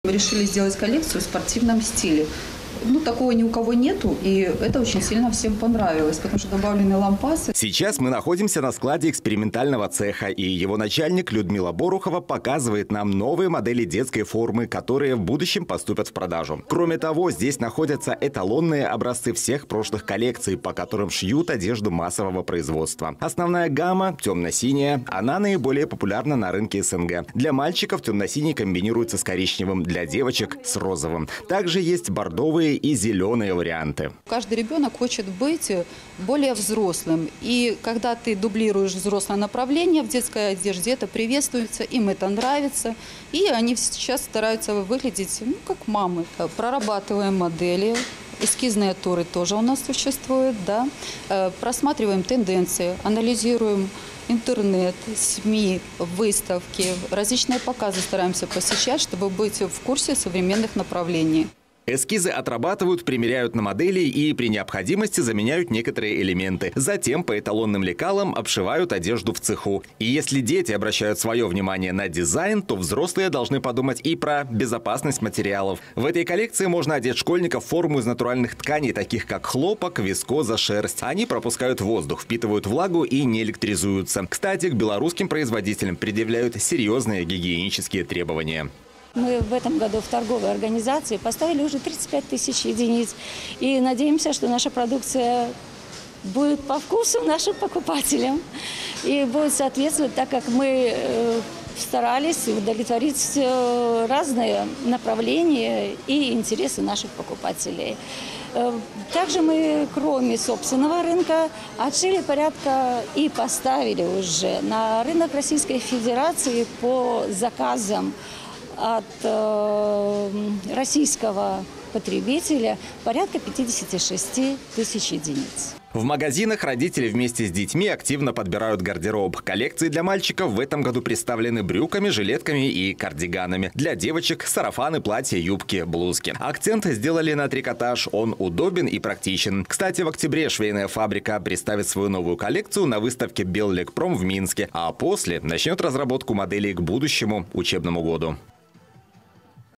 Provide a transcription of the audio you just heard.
Мы решили сделать коллекцию в спортивном стиле. Такого ни у кого нету, и это очень сильно всем понравилось, потому что добавлены лампасы. Сейчас мы находимся на складе экспериментального цеха, и его начальник Людмила Борухова показывает нам новые модели детской формы, которые в будущем поступят в продажу. Кроме того, здесь находятся эталонные образцы всех прошлых коллекций, по которым шьют одежду массового производства. Основная гамма темно-синяя, она наиболее популярна на рынке СНГ. Для мальчиков темно-синий комбинируется с коричневым, для девочек с розовым. Также есть бордовые и зеленые варианты. Каждый ребенок хочет быть более взрослым. И когда ты дублируешь взрослое направление в детской одежде, это приветствуется, им это нравится. И они сейчас стараются выглядеть как мамы. Прорабатываем модели. Эскизные туры тоже у нас существуют. Да? Просматриваем тенденции, анализируем интернет, СМИ, выставки. Различные показы стараемся посещать, чтобы быть в курсе современных направлений. Эскизы отрабатывают, примеряют на модели и при необходимости заменяют некоторые элементы. Затем по эталонным лекалам обшивают одежду в цеху. И если дети обращают свое внимание на дизайн, то взрослые должны подумать и про безопасность материалов. В этой коллекции можно одеть школьников в форму из натуральных тканей, таких как хлопок, вискоза, шерсть. Они пропускают воздух, впитывают влагу и не электризуются. Кстати, к белорусским производителям предъявляют серьезные гигиенические требования. Мы в этом году в торговой организации поставили уже 35 тысяч единиц. И надеемся, что наша продукция будет по вкусу нашим покупателям. И будет соответствовать, так как мы старались удовлетворить разные направления и интересы наших покупателей. Также мы, кроме собственного рынка, отшили порядка и поставили уже на рынок Российской Федерации по заказам от российского потребителя порядка 56 тысяч единиц. В магазинах родители вместе с детьми активно подбирают гардероб. Коллекции для мальчиков в этом году представлены брюками, жилетками и кардиганами. Для девочек – сарафаны, платья, юбки, блузки. Акцент сделали на трикотаж. Он удобен и практичен. Кстати, в октябре швейная фабрика представит свою новую коллекцию на выставке Беллекпром в Минске. А после начнет разработку моделей к будущему учебному году.